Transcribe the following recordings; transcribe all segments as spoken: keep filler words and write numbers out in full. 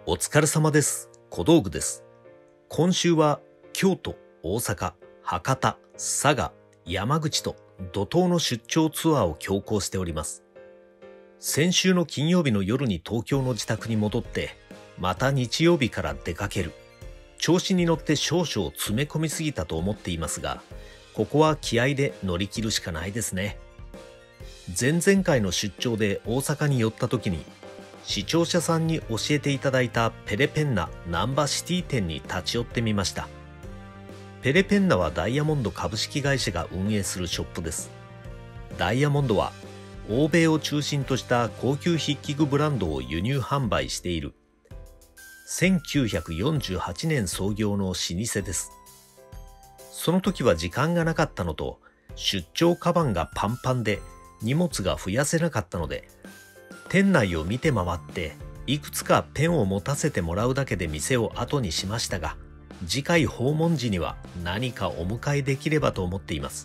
お疲れ様です。小道具です。今週は京都、大阪、博多、佐賀、山口と怒涛の出張ツアーを強行しております。先週の金曜日の夜に東京の自宅に戻って、また日曜日から出かける。調子に乗って少々詰め込みすぎたと思っていますが、ここは気合で乗り切るしかないですね。前々回の出張で大阪に寄った時に、視聴者さんに教えていただいたペレペンナナンバシティ店に立ち寄ってみました。ペレペンナはダイヤモンド株式会社が運営するショップです。ダイヤモンドは欧米を中心とした高級筆記具ブランドを輸入販売しているせんきゅうひゃくよんじゅうはちねん創業の老舗です。その時は時間がなかったのと、出張カバンがパンパンで荷物が増やせなかったので、店内を見て回っていくつかペンを持たせてもらうだけで店を後にしましたが、次回訪問時には何かお迎えできればと思っています。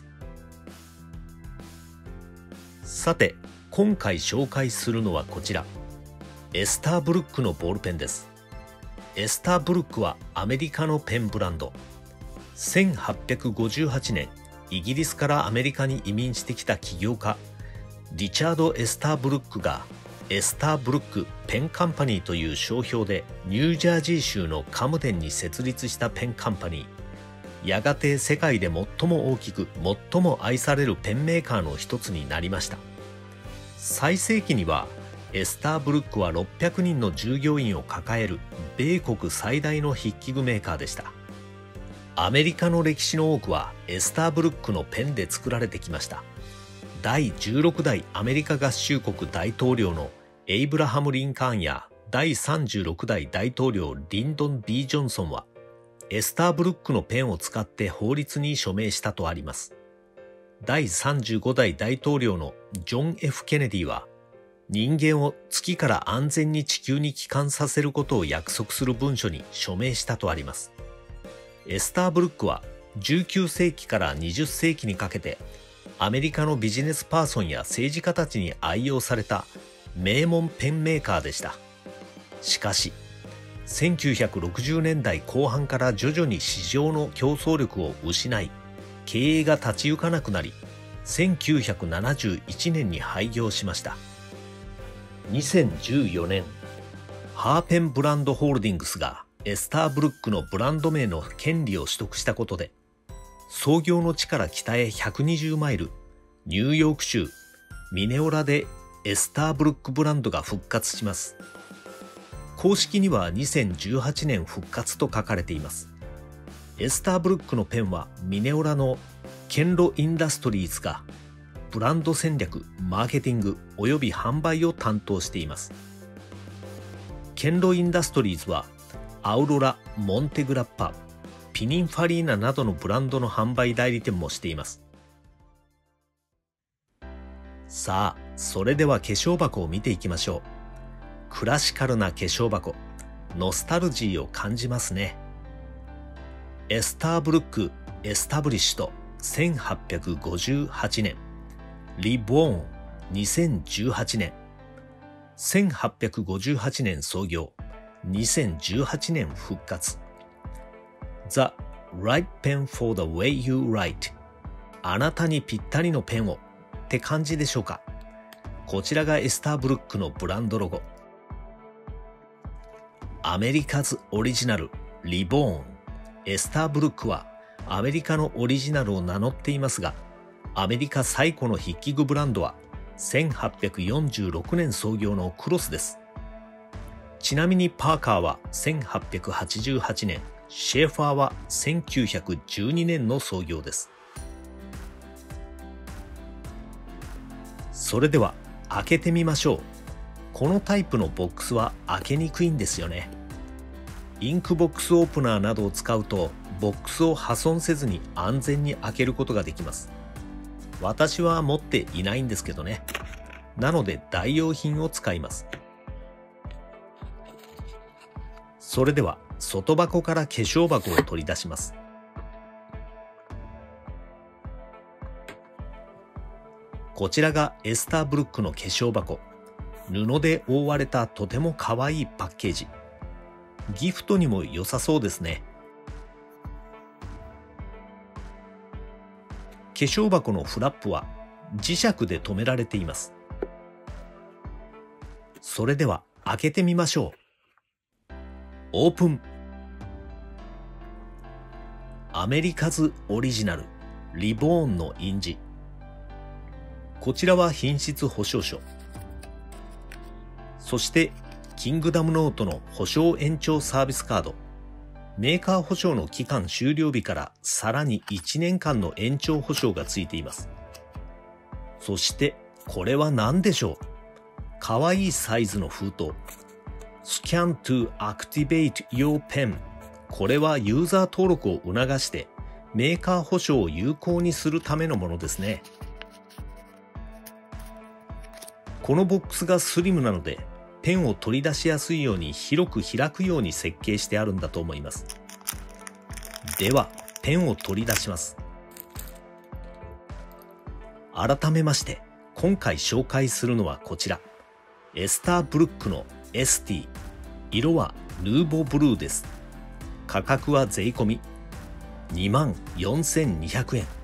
さて、今回紹介するのはこちら、エスターブルックのボールペンです。エスターブルックはアメリカのペンブランド。せんはっぴゃくごじゅうはちねん、イギリスからアメリカに移民してきた起業家、リチャード・エスターブルックがエスターブルックペンカンパニーという商標でニュージャージー州のカムデンに設立したペンカンパニー。やがて世界で最も大きく最も愛されるペンメーカーの一つになりました。最盛期にはエスターブルックはろっぴゃくにんの従業員を抱える米国最大の筆記具メーカーでした。アメリカの歴史の多くはエスターブルックのペンで作られてきました。だいじゅうろくだいアメリカ合衆国大統領のエイブラハム・リンカーンやだいさんじゅうろくだい大統領リンドン・ B ・ジョンソンはエスターブルックのペンを使って法律に署名したとあります。だいさんじゅうごだい大統領のジョン・ F ・ケネディは人間を月から安全に地球に帰還させることを約束する文書に署名したとあります。エスターブルックはじゅうきゅうせいきからにじゅっせいきにかけてアメリカのビジネスパーソンや政治家たちに愛用された名門ペンメーカーでした。しかし、せんきゅうひゃくろくじゅうねんだいこう半から徐々に市場の競争力を失い、経営が立ち行かなくなり、せんきゅうひゃくななじゅういちねんに廃業しました。にせんじゅうよねん、ハーペンブランドホールディングスがエスターブルックのブランド名の権利を取得したことで、創業の地から北へひゃくにじゅうマイル、ニューヨーク州ミネオラでエスターブルックブランドが復活します。公式にはにせんじゅうはちねん復活と書かれています。エスターブルックのペンはミネオラのケンロインダストリーズがブランド戦略、マーケティングおよび販売を担当しています。ケンロインダストリーズはアウロラ、モンテグラッパ、ピニンファリーナなどのブランドの販売代理店もしています。さあ、それでは化粧箱を見ていきましょう。クラシカルな化粧箱、ノスタルジーを感じますね。エスターブルックエスタブリッシュとせんはっぴゃくごじゅうはちねん、リボーンにせんじゅうはちねん、せんはっぴゃくごじゅうはちねん創業、にせんじゅうはちねん復活。The right pen for the way you write。 あなたにぴったりのペンをって感じでしょうか。こちらがエスターブルックのブランドロゴ。アメリカズオリジナルリボーン。エスターブルックはアメリカのオリジナルを名乗っていますが、アメリカ最古の筆記具ブランドはせんはっぴゃくよんじゅうろくねん創業のクロスです。ちなみにパーカーはせんはっぴゃくはちじゅうはちねん、シェーファーはせんきゅうひゃくじゅうにねんの創業です。それでは開けてみましょう。このタイプのボックスは開けにくいんですよね。インクボックスオープナーなどを使うとボックスを破損せずに安全に開けることができます。私は持っていないんですけどね。なので代用品を使います。それでは外箱から化粧箱を取り出します。こちらがエスターブルックの化粧箱。布で覆われたとても可愛いパッケージ。 ギフトにも良さそうですね。化粧箱のフラップは磁石で留められています。それでは開けてみましょう。オープン。アメリカズオリジナルリボーンの印字。こちらは品質保証書。そしてキングダムノートの保証延長サービスカード。メーカー保証の期間終了日からさらにいちねんかんの延長保証がついています。そしてこれは何でしょう。かわいいサイズの封筒。Scan to activate your pen。これはユーザー登録を促してメーカー保証を有効にするためのものですね。このボックスがスリムなのでペンを取り出しやすいように広く開くように設計してあるんだと思います。ではペンを取り出します。改めまして今回紹介するのはこちら、エスターブルックの エスティー。 色はヌーボーブルーです。価格は税込みにまんよんせんにひゃくえん。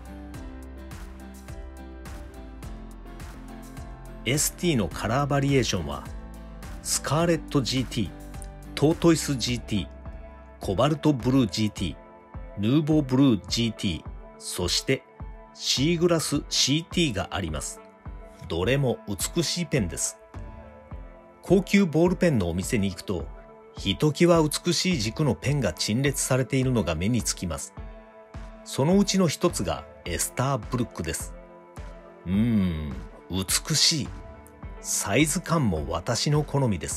エスティー のカラーバリエーションはスカーレット ジーティー、トートイス ジーティー、コバルトブルー ジーティー、ヌーボーブルー ジーティー、そしてシーグラス シーティー があります。どれも美しいペンです。高級ボールペンのお店に行くと、ひときわ美しい軸のペンが陳列されているのが目につきます。そのうちの一つがエスターブルックです。うーん、美しい。サイズ感も私の好みです。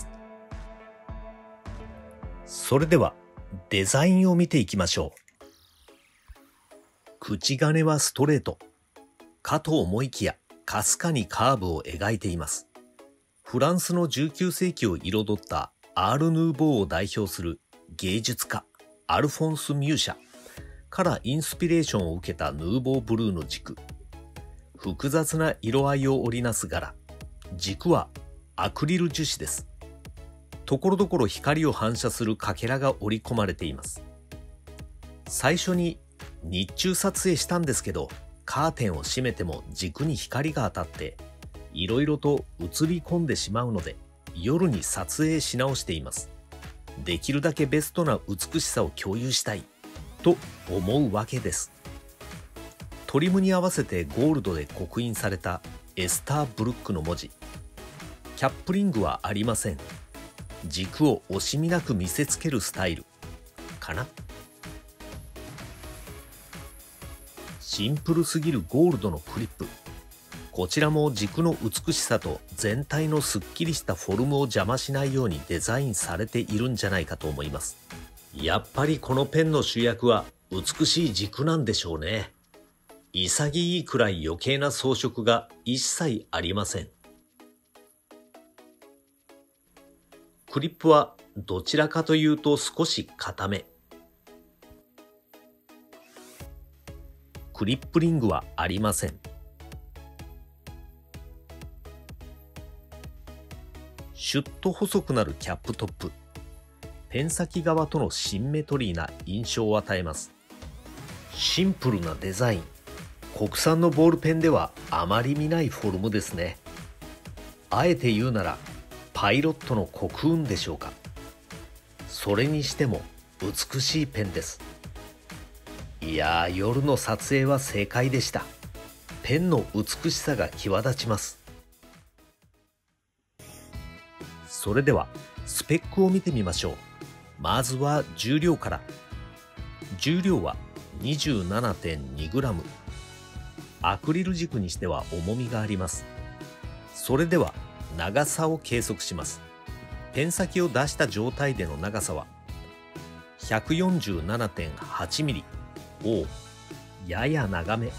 それではデザインを見ていきましょう。口金はストレートかと思いきや、かすかにカーブを描いています。フランスのじゅうきゅうせいきを彩ったアール・ヌーボーを代表する芸術家アルフォンス・ミューシャからインスピレーションを受けたヌーボーブルーの軸。複雑な色合いを織りなす柄。軸はアクリル樹脂です。ところどころ光を反射するかけらが織り込まれています。最初に日中撮影したんですけど、カーテンを閉めても軸に光が当たっていろいろと映り込んでしまうので、夜に撮影し直しています。できるだけベストな美しさを共有したいと思うわけです。トリムに合わせてゴールドで刻印されたエスターブルックの文字。キャップリングはありません。軸を惜しみなく見せつけるスタイルかな。シンプルすぎるゴールドのクリップ。こちらも軸の美しさと全体のすっきりしたフォルムを邪魔しないようにデザインされているんじゃないかと思います。やっぱりこのペンの主役は美しい軸なんでしょうね。潔いくらい余計な装飾が一切ありません。クリップはどちらかというと少し硬め。クリップリングはありません。シュッと細くなるキャップトップ。ペン先側とのシンメトリーな印象を与えます。シンプルなデザイン。国産のボールペンではあまり見ないフォルムですね。あえて言うならパイロットのコクーンでしょうか。それにしても美しいペンです。いやー、夜の撮影は正解でした。ペンの美しさが際立ちます。それではスペックを見てみましょう。まずは重量から。重量は にじゅうななてんにグラム。アクリル軸にしては重みがあります。それでは長さを計測します。ペン先を出した状態での長さは ひゃくよんじゅうななてんはちミリ。おお、やや長め。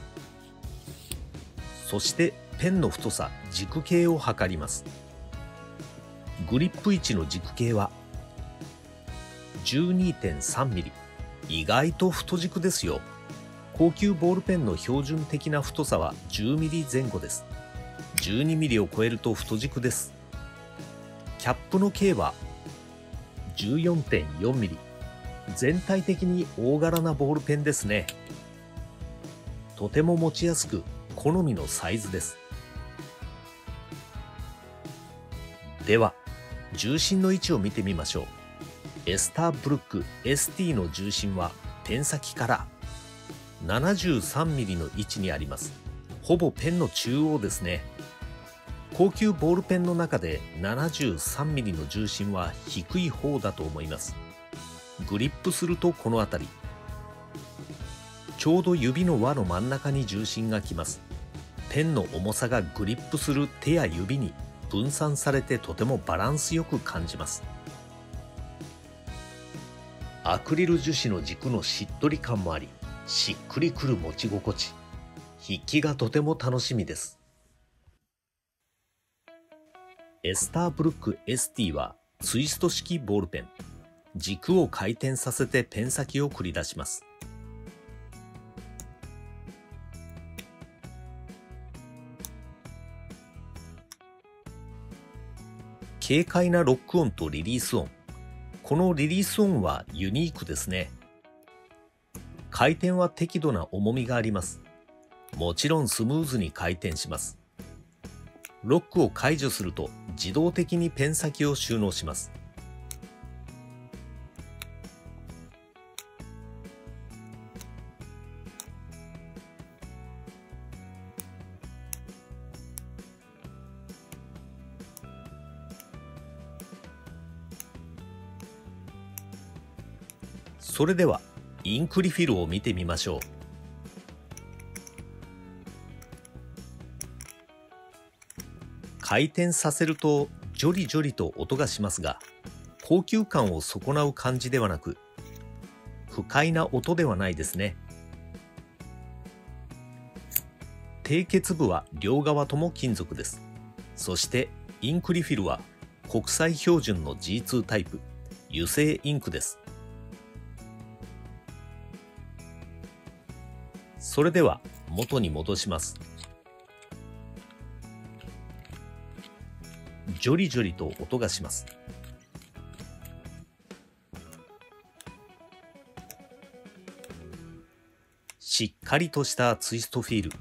そしてペンの太さ、軸径を測ります。グリップ位置の軸径は じゅうにてんさんミリ。意外と太軸ですよ。高級ボールペンの標準的な太さはじゅうミリぜん後です。じゅうにミリを超えると太軸です。キャップの径はじゅうよんてんよんミリ。全体的に大柄なボールペンですね。とても持ちやすく好みのサイズです。では重心の位置を見てみましょう。エスターブルック エスティー の重心はペン先からななじゅうさんミリの位置にあります。ほぼペンの中央ですね。高級ボールペンの中で ななじゅうさんミリの重心は低い方だと思います。グリップするとこの辺り、ちょうど指の輪の真ん中に重心がきます。ペンの重さがグリップする手や指に分散されてとてもバランスよく感じます。アクリル樹脂の軸のしっとり感もあり、しっくりくる持ち心地、筆記がとても楽しみです。エスターブルック エスティー はツイスト式ボールペン。軸を回転させてペン先を繰り出します。軽快なロック音とリリース音。このリリース音はユニークですね。回転は適度な重みがあります。もちろんスムーズに回転します。ロックを解除すると自動的にペン先を収納します。それではインクリフィルを見てみましょう。回転させるとジョリジョリと音がしますが、高級感を損なう感じではなく、不快な音ではないですね。締結部は両側とも金属です。そしてインクリフィルは国際標準の ジーツー タイプ、油性インクです。それでは元に戻します。ジョリジョリと音がします。しっかりとしたツイストフィール。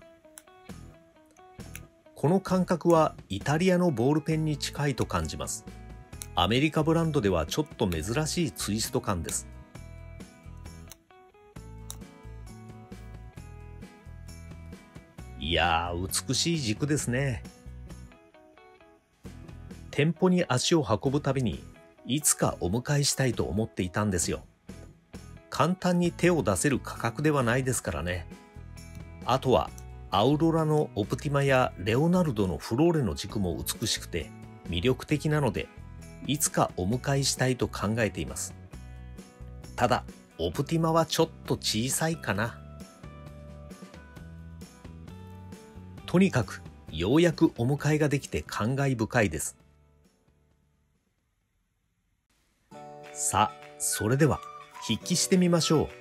この感覚はイタリアのボールペンに近いと感じます。アメリカブランドではちょっと珍しいツイスト感です。いやー、美しい軸ですね。店舗に足を運ぶたびにいつかお迎えしたいと思っていたんですよ。簡単に手を出せる価格ではないですからね。あとはアウロラのオプティマやレオナルドのフローレの軸も美しくて魅力的なので、いつかお迎えしたいと考えています。ただオプティマはちょっと小さいかな。とにかくようやくお迎えができて感慨深いです。さあ、それでは筆記してみましょう。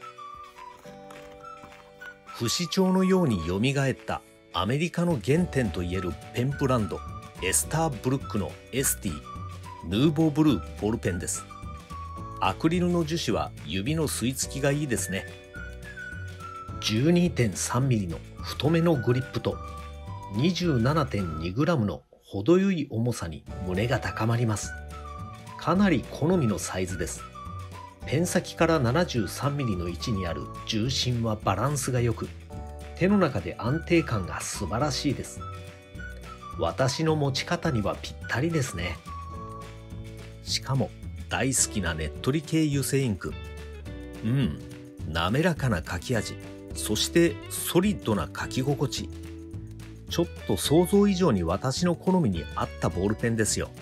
不死鳥のようによみがえったアメリカの原点といえるペンブランドエスターブルックのエスティヌーボーブルーボールペンです。アクリルの樹脂は指の吸い付きがいいですね。じゅうにてんさんミリの太めのグリップと にじゅうななてんにグラム の程よい重さに胸が高まります。かなり好みのサイズです。ペン先から ななじゅうさんミリの位置にある重心はバランスが良く、手の中で安定感が素晴らしいです。私の持ち方にはぴったりですね。しかも大好きなねっとり系油性インク。うん、滑らかな書き味、そしてソリッドな書き心地。ちょっと想像以上に私の好みに合ったボールペンですよ。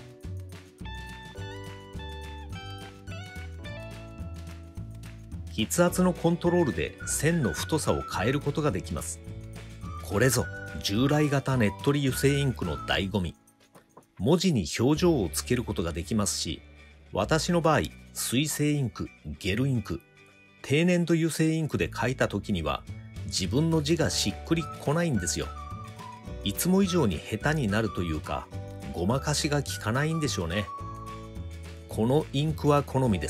筆圧のコントロールで線の太さを変えることができます。これぞ従来型ねっとり油性インクの醍醐味。文字に表情をつけることができますし、私の場合水性インク、ゲルインク、低粘土油性インクで書いた時には自分の字がしっくりこないんですよ。いつも以上に下手になるというか、ごまかしが効かないんでしょうね。 このインクは好みです。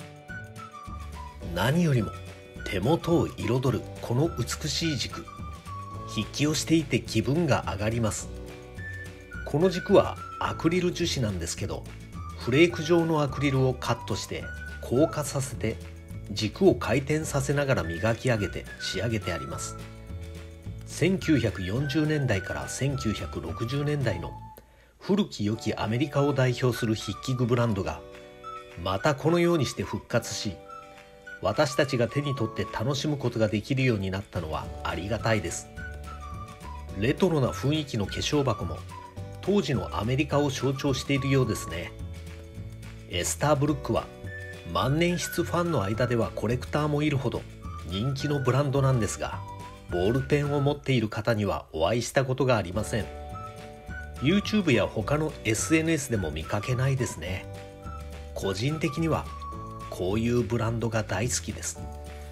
何よりも手元を彩るこの美しい軸、筆記をしていて気分が上がります。この軸はアクリル樹脂なんですけど、フレーク状のアクリルをカットして硬化させて軸を回転させながら磨き上げて仕上げてあります。せんきゅうひゃくよんじゅうねんだいからせんきゅうひゃくろくじゅうねんだいの古き良きアメリカを代表する筆記具ブランドがまたこのようにして復活し、私たちが手に取って楽しむことができるようになったのはありがたいです。レトロな雰囲気の化粧箱も当時のアメリカを象徴しているようですね。エスターブルックは万年筆ファンの間ではコレクターもいるほど人気のブランドなんですが、ボールペンを持っている方にはお会いしたことがありません。 YouTube や他の エスエヌエス でも見かけないですね。個人的にはこういうブランドが大好きです。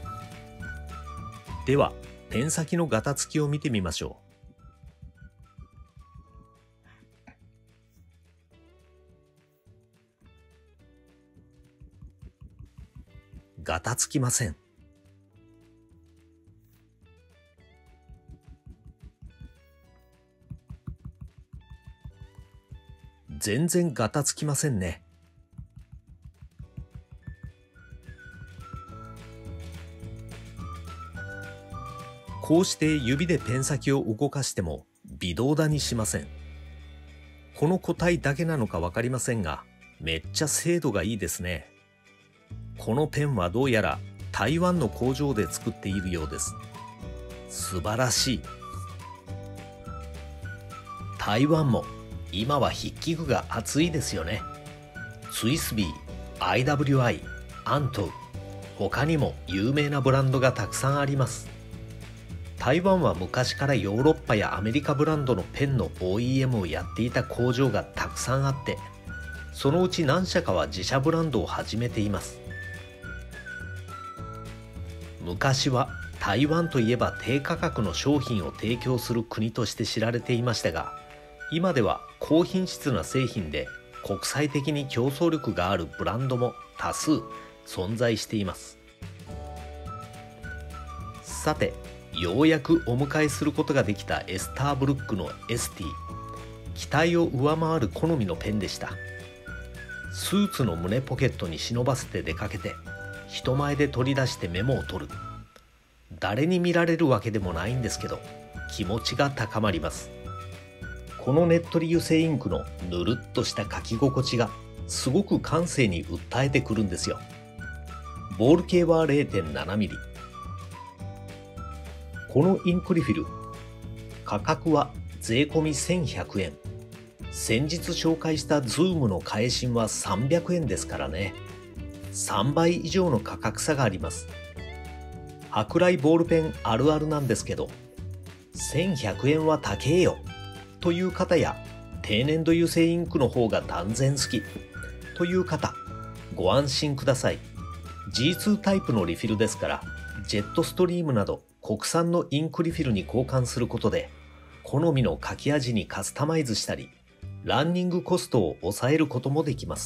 ではペン先のガタつきを見てみましょう。ガタつきません。全然ガタつきませんね。こうして指でペン先を動かしても微動だにしません。この個体だけなのか分かりませんが、めっちゃ精度がいいですね。このペンはどうやら台湾の工場で作っているようです。素晴らしい。台湾も今は筆記具が熱いですよね。スイスビー、アイダブリューアイ、アントウ、他にも有名なブランドがたくさんあります。台湾は昔からヨーロッパやアメリカブランドのペンの オーイーエム をやっていた工場がたくさんあって、そのうち何社かは自社ブランドを始めています。昔は台湾といえば低価格の商品を提供する国として知られていましたが、今では高品質な製品で国際的に競争力があるブランドも多数存在しています。さて、ようやくお迎えすることができたエスターブルックの エスティー、 期待を上回る好みのペンでした。スーツの胸ポケットに忍ばせて出かけて、人前で取り出してメモを取る。誰に見られるわけでもないんですけど、気持ちが高まります。このねっとり油性インクのぬるっとした書き心地がすごく感性に訴えてくるんですよ。ボール径は れいてんななミリ。このインクリフィル、価格は税込みせんひゃくえん。先日紹介したズームの替え芯はさんびゃくえんですからね。さんばい以上の価格差があります。舶来ボールペンあるあるなんですけど、せんひゃくえんは高えよという方や、低粘土油性インクの方が断然好きという方、ご安心ください。 ジーツー タイプのリフィルですから、ジェットストリームなど国産のインクリフィルに交換することで、好みの書き味にカスタマイズしたり、ランニングコストを抑えることもできます。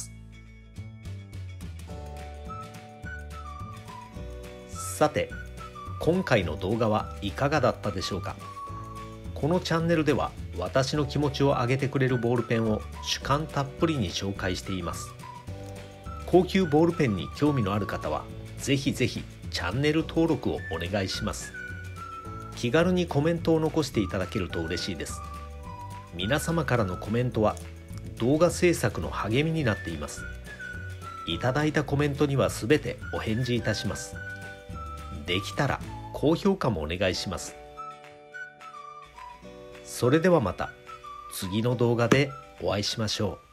さて、今回の動画はいかがだったでしょうか。このチャンネルでは私の気持ちを上げてくれるボールペンを主観たっぷりに紹介しています。高級ボールペンに興味のある方はぜひぜひチャンネル登録をお願いします。気軽にコメントを残していただけると嬉しいです。皆様からのコメントは動画制作の励みになっています。いただいたコメントには全てお返事いたします。できたら高評価もお願いします。それではまた次の動画でお会いしましょう。